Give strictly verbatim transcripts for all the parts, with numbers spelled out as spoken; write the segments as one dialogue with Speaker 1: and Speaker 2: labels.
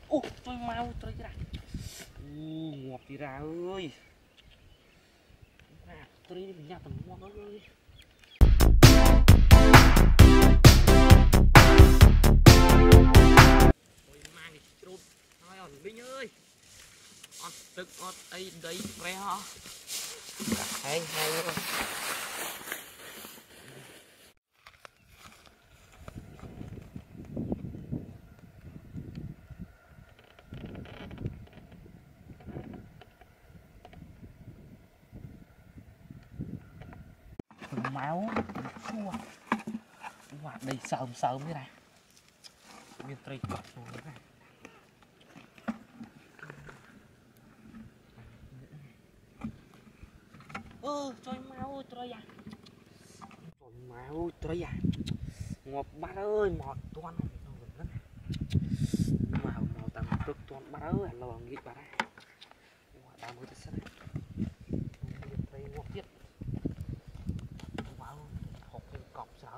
Speaker 1: Ô, trôi mau, trôi ra. Ô, ngọt đi ra ơi. À, trôi đi mình nhặt tầm ngọt ơi. Ôi, mang đi trút. Thôi ơi, Binh ơi. Ôi, tức ngọt đây, đây, re hả? Hay, hay luôn. Máu chua và đầy sờm sờm như này miền tây cọp xuống này. Ơ trời máu trời à, trời máu trời à, ngọt bát ơi mọt toan màu màu tầm cực toan bát ơi lo nghĩ bát này đào mới thật này miền tây ngọt tiết máu học cái cọp sớm.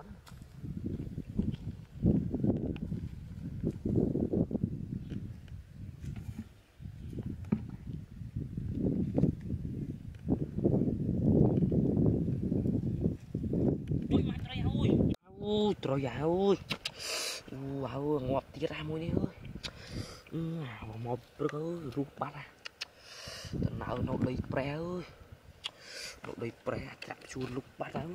Speaker 1: Ui trời ơi, wow ngọt tiết ra mùi đi ơi, mà một bữa ơi rút bát à, tận nào nó đầy pre ơi, nó đầy pre chạm chuột lúc bát ơi,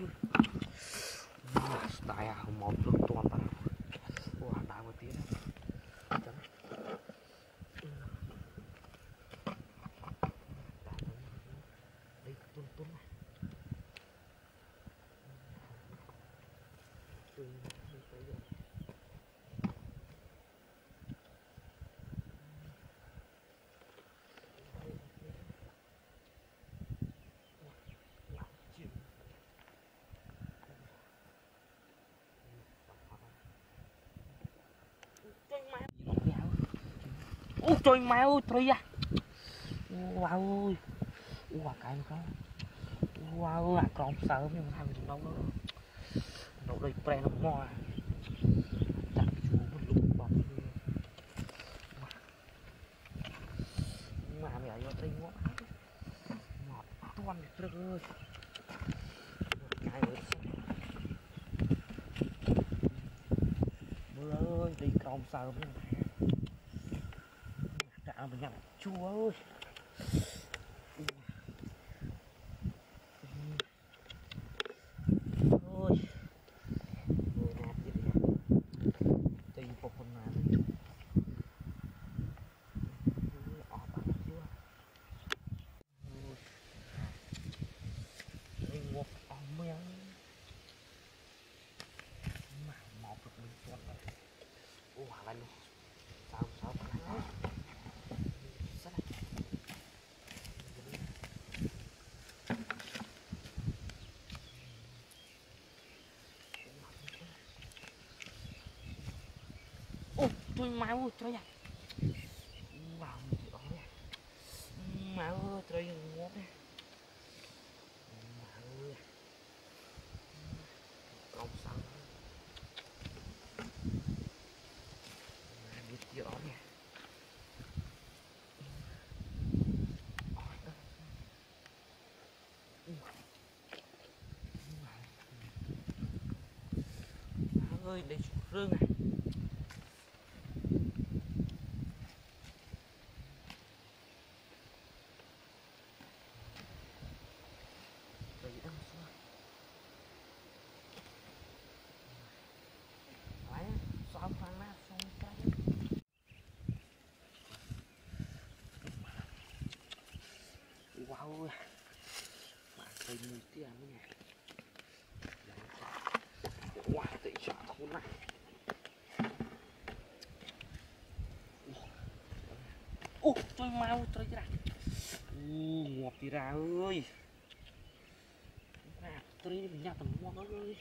Speaker 1: tại à một lúc toàn bát, wow đào một tiết, đây tuôn tuôn này. Ôi trời máu trời à, wow ơi, wow cái nó wow à còn sợ nhưng mà thằng đâu nữa đâu đây pre nó mò chặt chú một lúc bọc mà mẹ vô đây ngọt ngọt toan được ơi cái nữa mưa ơi đi còn sợ nhưng mà trả mình nhặt chua ơi. Ôi người nạt gì vậy tùy một phần nào đi ọt bạc chưa đây ngọt ong miếng mà mọt được mình tuần rồi ô hả lại luôn sao sao phải nói rất là ô tôi máu trời ạ vào đó máu ơi trời ngọt đấy máu ơi không sao biết gì đó nè ơi đây rương này đây đang xưa phải xóa khoang nát xong cái wow mà cây mùi tiền nè wow tự chọn thôn này ô trời mau trời ra ô ngọt đi ra ơi à trời mình nhặt tầm ngọt ơi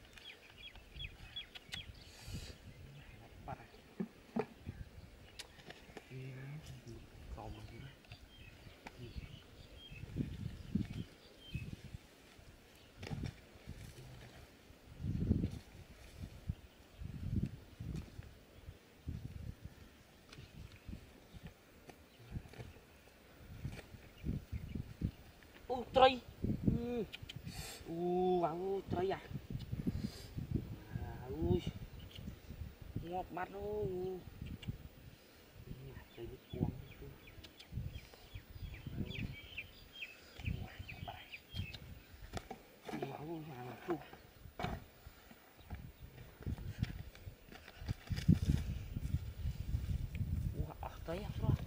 Speaker 1: còn mà trời. U áo trời à. Ui. Ngọt mắt ôi. Trời biết cuồng. Ui hàng chua. Ui trời à.